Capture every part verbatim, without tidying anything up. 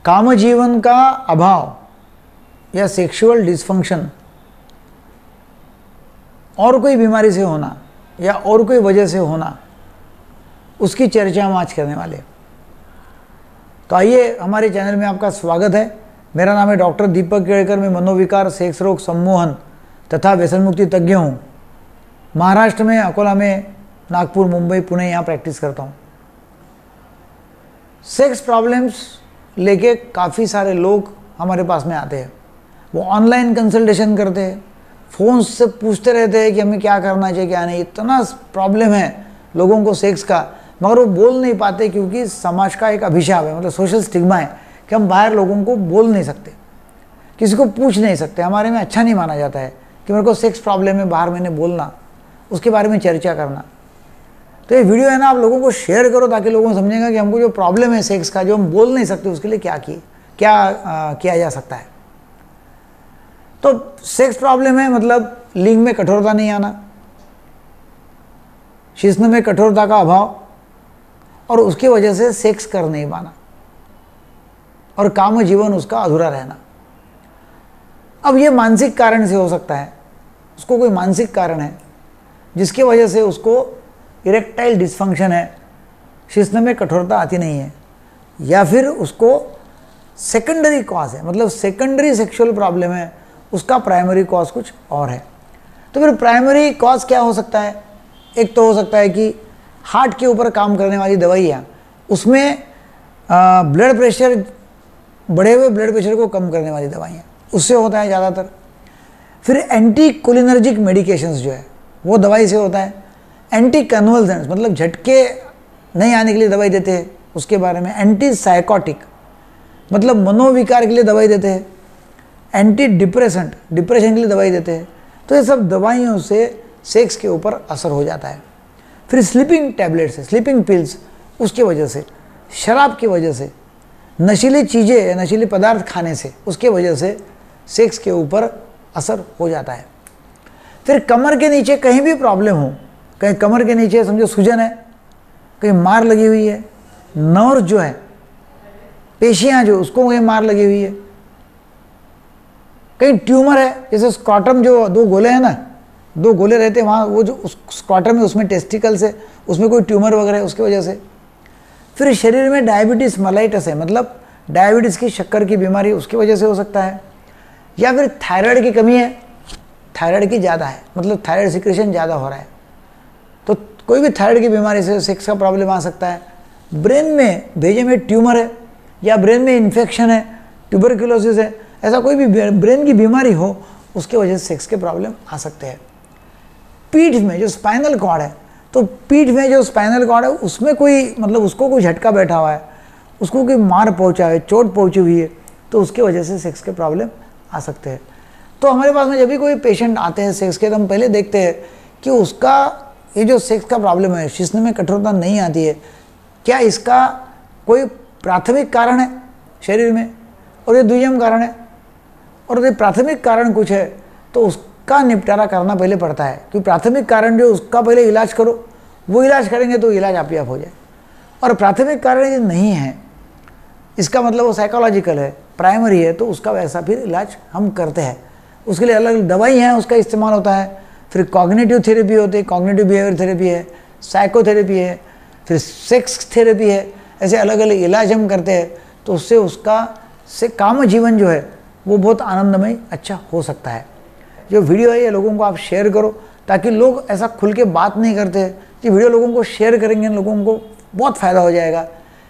काम जीवन का अभाव या सेक्सुअल डिसफंक्शन और कोई बीमारी से होना या और कोई वजह से होना, उसकी चर्चा हम आज करने वाले। तो आइए, हमारे चैनल में आपका स्वागत है। मेरा नाम है डॉक्टर दीपक केड़कर। मैं मनोविकार, सेक्स रोग, सम्मोहन तथा व्यसन मुक्ति तज्ञ हूँ। महाराष्ट्र में, अकोला में, नागपुर, मुंबई, पुणे यहाँ प्रैक्टिस करता हूँ। सेक्स प्रॉब्लम्स लेके काफ़ी सारे लोग हमारे पास में आते हैं। वो ऑनलाइन कंसल्टेशन करते हैं, फ़ोन से पूछते रहते हैं कि हमें क्या करना चाहिए क्या नहीं। इतना प्रॉब्लम है लोगों को सेक्स का, मगर वो बोल नहीं पाते क्योंकि समाज का एक अभिशाप है, मतलब सोशल स्टिग्मा है कि हम बाहर लोगों को बोल नहीं सकते, किसी को पूछ नहीं सकते। हमारे में अच्छा नहीं माना जाता है कि मेरे को सेक्स प्रॉब्लम है, बाहर मैंने बोलना, उसके बारे में चर्चा करना। तो ये वीडियो है ना, आप लोगों को शेयर करो ताकि लोगों को समझेगा कि हमको जो प्रॉब्लम है सेक्स का, जो हम बोल नहीं सकते, उसके लिए क्या किए क्या आ, किया जा सकता है। तो सेक्स प्रॉब्लम है मतलब लिंग में कठोरता नहीं आना, शिश्न में कठोरता का अभाव, और उसकी वजह से सेक्स कर नहीं पाना और काम जीवन उसका अधूरा रहना। अब ये मानसिक कारण से हो सकता है, उसको कोई मानसिक कारण है जिसकी वजह से उसको इरेक्टाइल डिसफंक्शन है, शिश्न में कठोरता आती नहीं है, या फिर उसको सेकेंडरी कॉज है, मतलब सेकेंडरी सेक्सुअल प्रॉब्लम है, उसका प्राइमरी कॉज कुछ और है। तो फिर प्राइमरी कॉज क्या हो सकता है? एक तो हो सकता है कि हार्ट के ऊपर काम करने वाली दवाइयाँ, उसमें ब्लड प्रेशर, बढ़े हुए ब्लड प्रेशर को कम करने वाली दवाइयाँ, उससे होता है ज़्यादातर। फिर एंटी कोलिनर्जिक मेडिकेशंस जो है वो दवाई से होता है। एंटी कन्वल्सेंट्स मतलब झटके नहीं आने के लिए दवाई देते हैं, उसके बारे में। एंटी साइकोटिक मतलब मनोविकार के लिए दवाई देते हैं। एंटी डिप्रेसेंट, डिप्रेशन के लिए दवाई देते हैं। तो ये सब दवाइयों से सेक्स के ऊपर असर हो जाता है। फिर स्लीपिंग टैबलेट्स, स्लीपिंग पिल्स, उसकी वजह से, शराब की वजह से, नशीली चीज़ें, नशीले पदार्थ खाने से, उसके वजह से सेक्स के ऊपर असर हो जाता है। फिर कमर के नीचे कहीं भी प्रॉब्लम हो, कहीं कमर के नीचे समझो सूजन है, कहीं मार लगी हुई है, नर्व जो है, पेशियाँ जो, उसको कहीं मार लगी हुई है, कहीं ट्यूमर है, जैसे स्क्रॉटम जो दो गोले हैं ना, दो गोले रहते हैं वहाँ, वो जो स्क्रॉटम है उसमें टेस्टिकल्स है, उसमें कोई ट्यूमर वगैरह है, उसकी वजह से। फिर शरीर में डायबिटीज़ मेलाइटस है, मतलब डायबिटीज़ की, शक्कर की बीमारी, उसकी वजह से हो सकता है। या फिर थायराइड की कमी है, थायराइड की ज़्यादा है, मतलब थायराइड सिक्रेशन ज़्यादा हो रहा है, तो कोई भी थायराइड की बीमारी से सेक्स का प्रॉब्लम आ सकता है। ब्रेन में, भेजे में ट्यूमर है, या ब्रेन में इन्फेक्शन है, ट्यूबरक्लोसिस है, ऐसा कोई भी ब्रेन की बीमारी हो, उसके वजह से सेक्स के प्रॉब्लम आ सकते हैं। पीठ में जो स्पाइनल कॉर्ड है, तो पीठ में जो स्पाइनल कॉर्ड है उसमें कोई, मतलब उसको कोई झटका बैठा हुआ है, उसको कोई मार पहुंचा है, चोट पहुंची हुई है, तो उसके वजह से सेक्स के प्रॉब्लम आ सकते हैं। तो हमारे पास में जब भी कोई पेशेंट आते हैं सेक्स के, तो हम पहले देखते हैं कि उसका ये जो सेक्स का प्रॉब्लम है, शिश्न में कठोरता नहीं आती है, क्या इसका कोई प्राथमिक कारण है शरीर में, और ये द्वितीयक कारण है। और यदि प्राथमिक कारण कुछ है तो उसका निपटारा करना पहले पड़ता है, क्योंकि प्राथमिक कारण जो, उसका पहले इलाज करो, वो इलाज करेंगे तो इलाज आप ही आप हो जाए। और प्राथमिक कारण यदि नहीं है, इसका मतलब वो साइकोलॉजिकल है, प्राइमरी है, तो उसका वैसा फिर इलाज हम करते हैं। उसके लिए अलग अलग दवाई हैं, उसका इस्तेमाल होता है। फिर कॉग्निटिव थेरेपी होती है, कॉग्निटिव बिहेवियर थेरेपी है, साइकोथेरेपी है, फिर सेक्स थेरेपी है, ऐसे अलग अलग इलाज हम करते हैं। तो उससे उसका से काम जीवन जो है वो बहुत आनंदमय, अच्छा हो सकता है। जो वीडियो है ये लोगों को आप शेयर करो, ताकि लोग ऐसा खुल के बात नहीं करते। कि वीडियो लोगों को शेयर करेंगे, लोगों को बहुत फ़ायदा हो जाएगा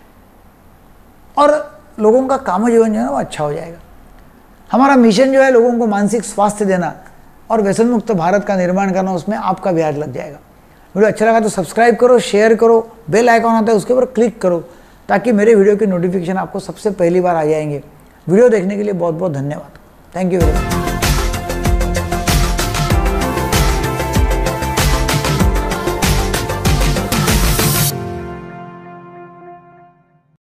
और लोगों का काम जीवन जो है वो अच्छा हो जाएगा। हमारा मिशन जो है लोगों को मानसिक स्वास्थ्य देना और व्यसन मुक्त भारत का निर्माण करना, उसमें आपका भी हाथ लग जाएगा। वीडियो अच्छा लगा तो सब्सक्राइब करो, शेयर करो, बेल आइकॉन आता है उसके ऊपर क्लिक करो, ताकि मेरे वीडियो की नोटिफिकेशन आपको सबसे पहली बार आ जाएंगे। वीडियो देखने के लिए बहुत बहुत धन्यवाद। Thank you very much.